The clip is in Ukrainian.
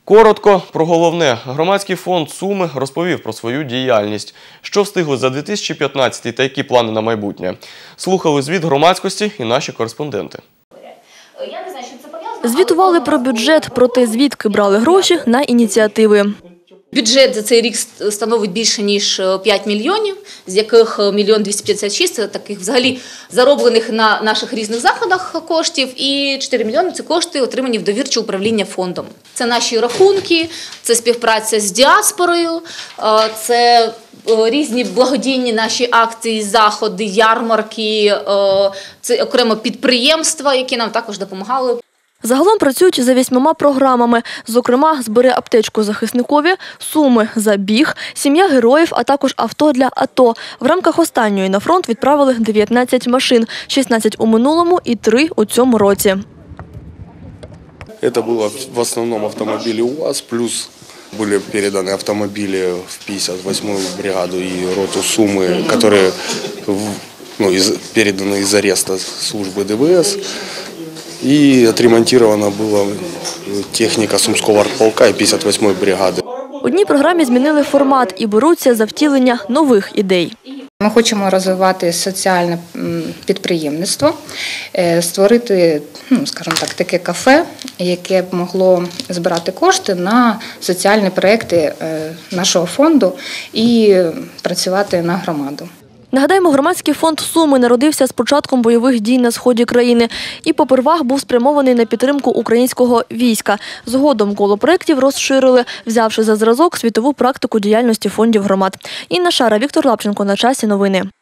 Коротко про головне. Громадський фонд «Суми» розповів про свою діяльність. Що встигли за 2015 та які плани на майбутнє. Слухали звіт громадськості і наші кореспонденти. Звітували про бюджет, про те, звідки брали гроші на ініціативи. Бюджет за цей рік становить більше, ніж 5 мільйонів, з яких 1 256 – це таких взагалі зароблених на наших різних заходах коштів, і 4 мільйони – це кошти, отримані в довірче управління фондом. Це наші рахунки, це співпраця з діаспорою, це різні благодійні наші акції, заходи, ярмарки, це окремо підприємства, які нам також допомагали. Загалом працюють за 8 програмами. Зокрема, «Збери аптечку захисникові», «Суми за біг», «Сім'я героїв», а також «Авто для АТО». В рамках останньої на фронт відправили 19 машин, 16 у минулому і 3 у цьому році. Це було в основному автомобілі УАЗ, плюс були передані автомобілі в 58-ю бригаду і роту «Суми», які передані із ареста служби ДВС. І отремонтирована була техніка Сумського артполка і 58-ї бригади. Одній програмі змінили формат і беруться за втілення нових ідей. Ми хочемо розвивати соціальне підприємництво, створити, скажімо так, таке кафе, яке б могло збирати кошти на соціальні проекти нашого фонду і працювати на громаду. Нагадаємо, громадський фонд «Суми» народився з початком бойових дій на сході країни і попервах був спрямований на підтримку українського війська. Згодом коло проєктів розширили, взявши за зразок світову практику діяльності фондів громад. Інна Шара, Віктор Лапченко. На часі новини.